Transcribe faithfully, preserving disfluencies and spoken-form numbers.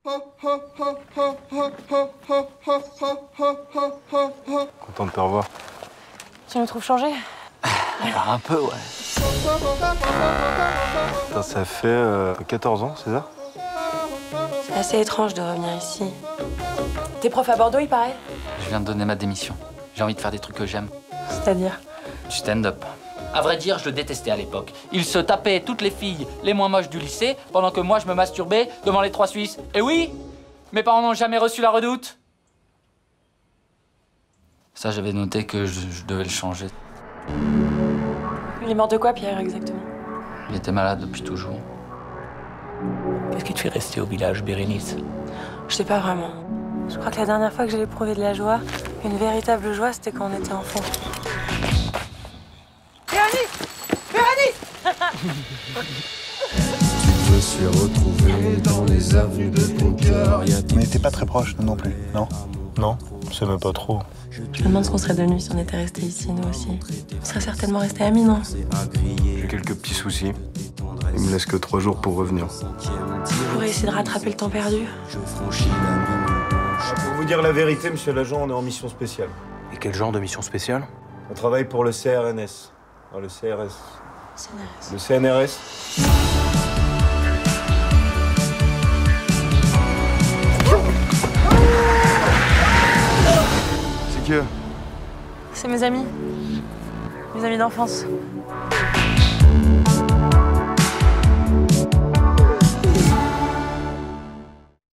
Content de te revoir. Tu me trouves changé? Alors un peu, ouais. Putain, ça fait euh, quatorze ans, c'est ça? C'est assez étrange de revenir ici. T'es prof à Bordeaux, il paraît? Je viens de donner ma démission. J'ai envie de faire des trucs que j'aime. C'est-à-dire? Du stand-up. À vrai dire, je le détestais à l'époque. Il se tapait toutes les filles les moins moches du lycée, pendant que moi, je me masturbais devant les trois Suisses. Et oui, mes parents n'ont jamais reçu la redoute. Ça, j'avais noté que je, je devais le changer. Il est mort de quoi, Pierre, exactement? Il était malade depuis toujours. Qu'est-ce qui te fait rester au village, Bérénice? Je sais pas vraiment. Je crois que la dernière fois que j'ai éprouvé de la joie, une véritable joie, c'était quand on était enfant. Je me suis retrouvé dans les avenues de ton cœur. On n'était pas très proches, nous non plus, non? Non, c'est même pas trop. Je me demande ce qu'on serait devenus si on était restés ici, nous aussi. On serait certainement restés amis, non? J'ai quelques petits soucis. Il me laisse que trois jours pour revenir. Pour essayer de rattraper le temps perdu. Pour vous dire la vérité, monsieur l'agent, on est en mission spéciale. Et quel genre de mission spéciale? On travaille pour le C R N S. Non, le C R S. C N R S. Le C N R S. C'est qui eux? C'est mes amis. Mes amis d'enfance.